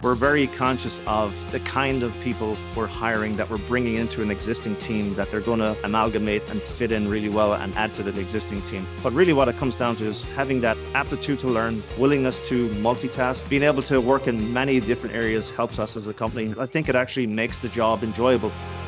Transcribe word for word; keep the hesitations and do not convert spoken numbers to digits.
We're very conscious of the kind of people we're hiring, that we're bringing into an existing team, that they're going to amalgamate and fit in really well and add to the existing team. But really what it comes down to is having that aptitude to learn, willingness to multitask, being able to work in many different areas helps us as a company. I think it actually makes the job enjoyable.